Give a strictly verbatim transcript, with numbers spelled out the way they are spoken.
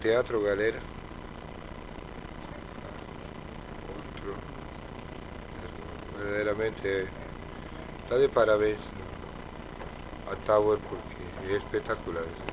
Teatro Galera. Otro. Verdaderamente está de parabéns a Tower porque es espectacular.